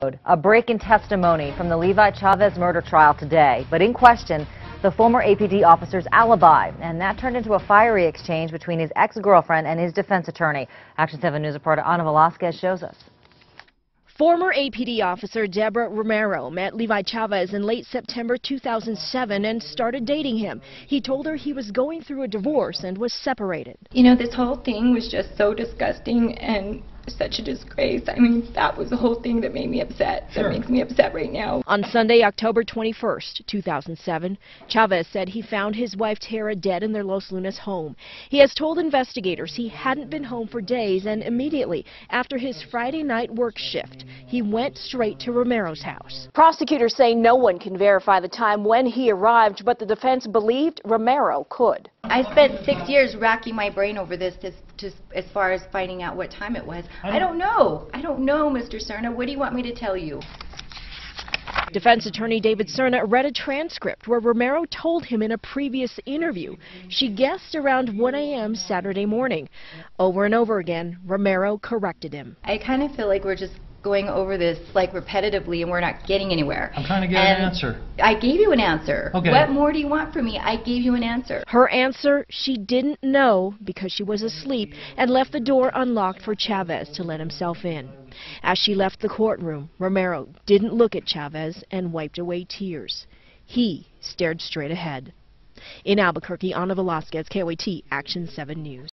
A break in testimony from the Levi Chavez murder trial today, but in question, the former APD officer's alibi, and that turned into a fiery exchange between his ex-girlfriend and his defense attorney. Action 7 News reporter Ana Velasquez shows us. Former APD officer Deborah Romero met Levi Chavez in late September 2007 and started dating him. He told her he was going through a divorce and was separated. You know, this whole thing was just so disgusting and such a disgrace. I mean, that was the whole thing that made me upset. Sure. That makes me upset right now. On Sunday, October 21st, 2007, Chavez said he found his wife Tara dead in their Los Lunas home. He has told investigators he hadn't been home for days, and immediately after his Friday night work shift, he went straight to Romero's house. Prosecutors say no one can verify the time when he arrived, but the defense believed Romero could. I spent 6 years racking my brain over this just as far as finding out what time it was. I don't know, Mr. Cerna. What do you want me to tell you? Defense attorney David Cerna read a transcript where Romero told him in a previous interview she guessed around 1 a.m. Saturday morning. Over and over again, Romero corrected him. I kind of feel like we're just going over this like repetitively and we're not getting anywhere. I'm trying to get an answer. I gave you an answer. Okay. What more do you want from me? I gave you an answer. Her answer, she didn't know because she was asleep and left the door unlocked for Chavez to let himself in. As she left the courtroom, Romero didn't look at Chavez and wiped away tears. He stared straight ahead. In Albuquerque, Ana Velasquez, KOAT, Action 7 News.